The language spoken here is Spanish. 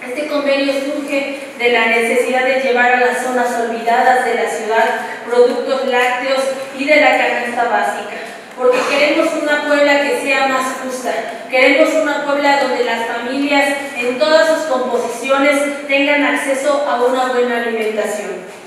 Este convenio surge de la necesidad de llevar a las zonas olvidadas de la ciudad productos lácteos y de la canasta básica, porque queremos una Puebla que sea más justa, queremos una Puebla donde las familias en todas sus composiciones tengan acceso a una buena alimentación.